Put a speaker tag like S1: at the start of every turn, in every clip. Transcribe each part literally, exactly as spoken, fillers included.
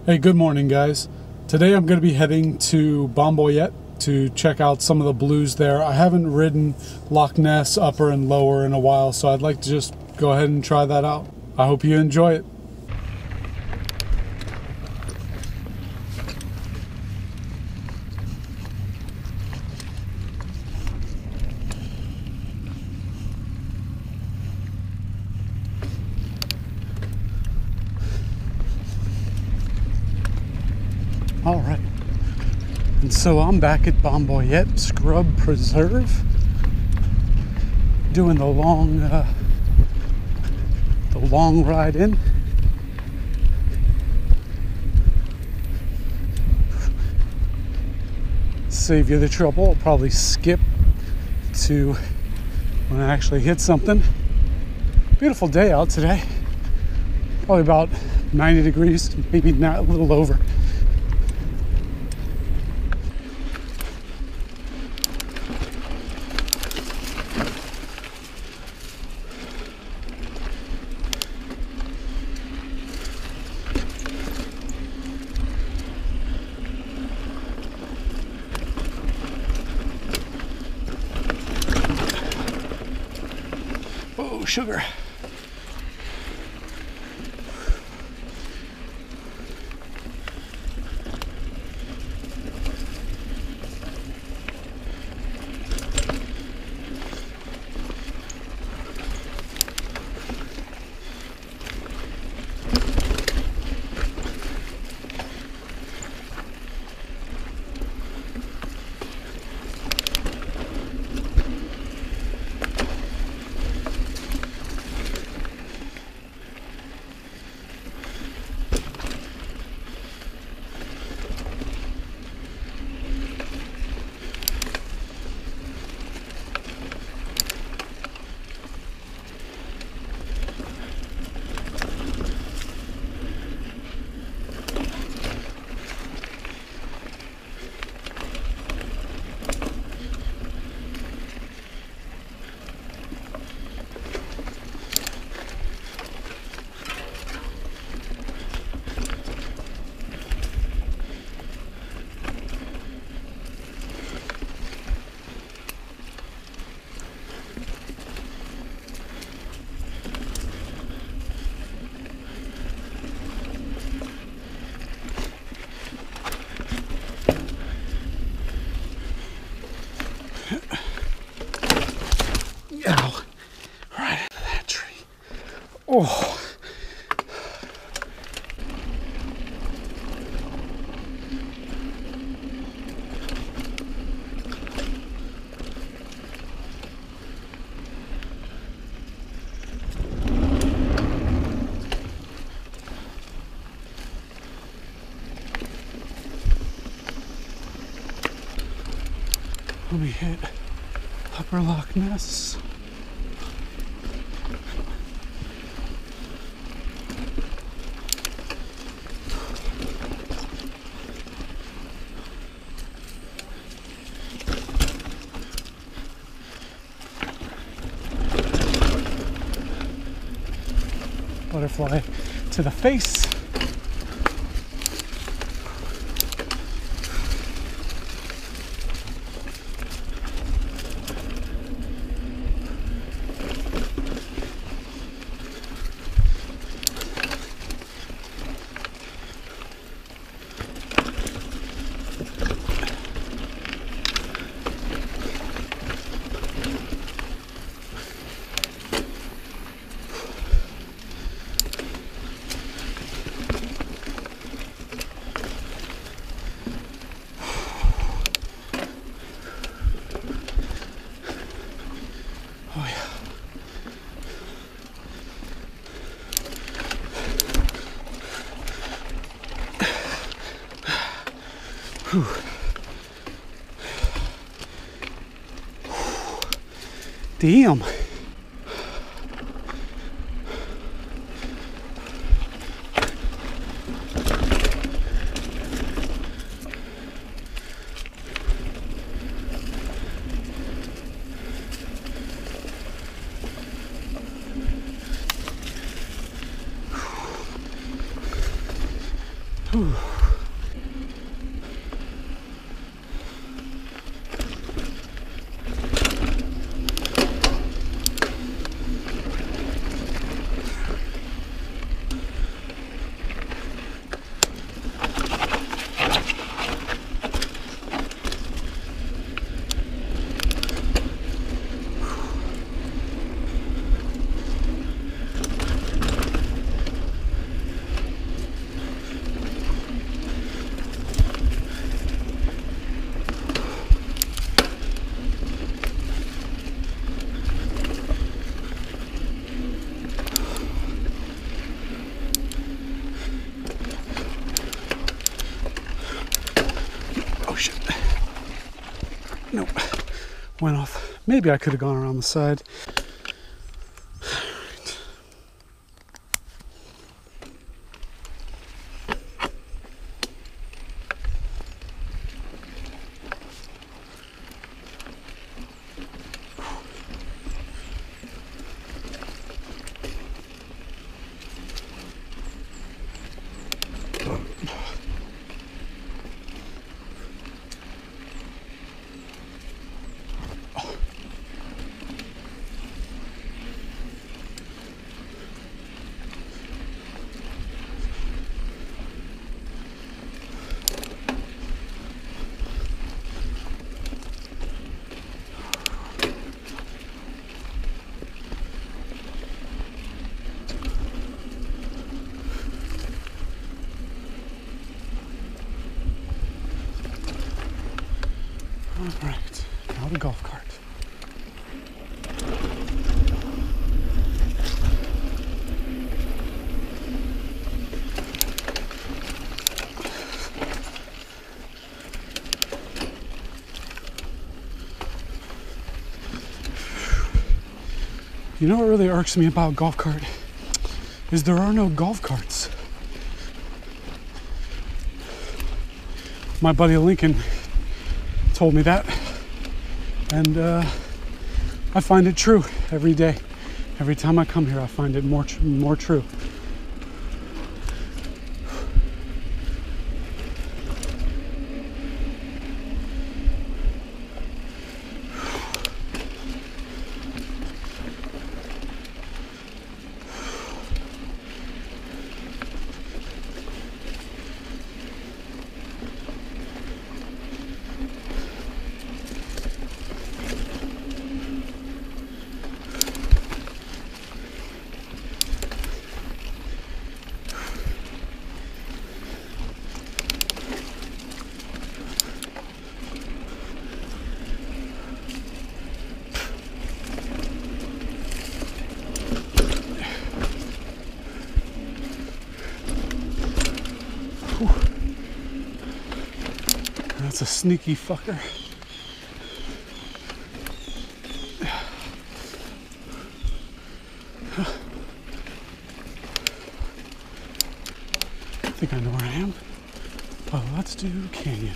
S1: Hey, good morning, guys. Today I'm going to be heading to Bomboyet to check out some of the blues there. I haven't ridden Loch Ness upper and lower in a while, so I'd like to just go ahead and try that out. I hope you enjoy it. All right, and so I'm back at Bomboyet Scrub Preserve, doing the long, uh, the long ride in. Save you the trouble. I'll probably skip to when I actually hit something. Beautiful day out today. Probably about ninety degrees, maybe not a little over. Oh, sugar. Ow, right into that tree. Oh. Let me hit Upper Loch Ness. Butterfly to the face. Oh yeah. Whew. Damn. Whew. Oh shit. Nope. Went off. Maybe I could have gone around the side. All right, now the golf cart. You know what really irks me about golf cart is there are no golf carts. My buddy Lincoln told me that, and uh, I find it true every day. Every time I come here, I find it more tr- more true. That's a sneaky fucker. I think I know where I am. Well, let's do Canyon.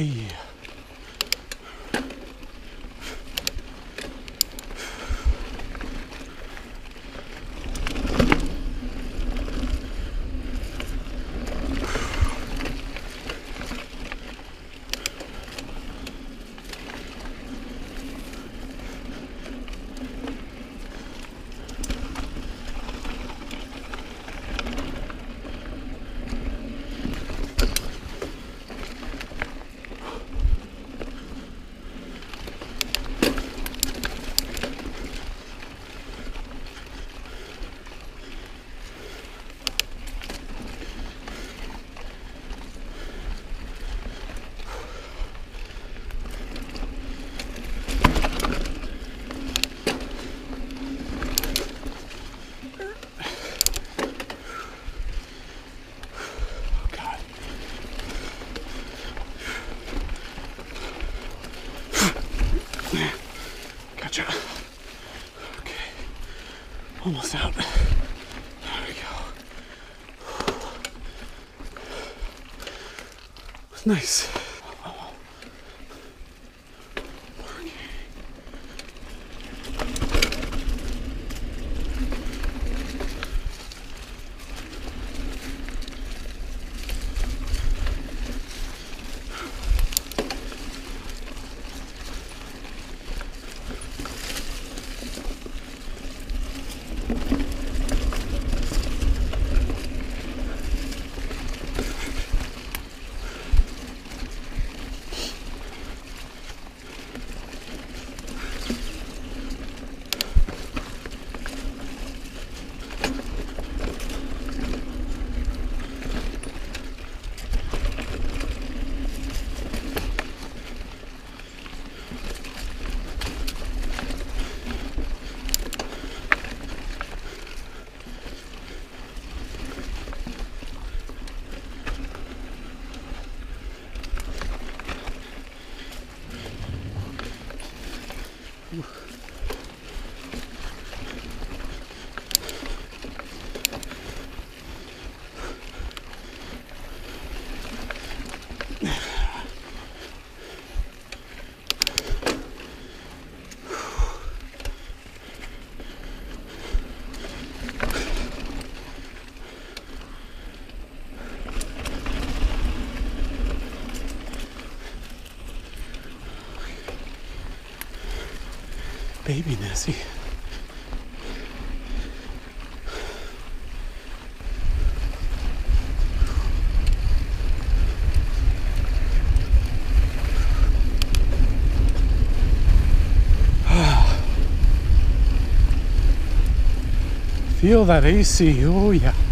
S1: Hey. Gotcha. Okay. Almost out. There we go. Nice. Baby Nessie. Feel that A C, oh yeah.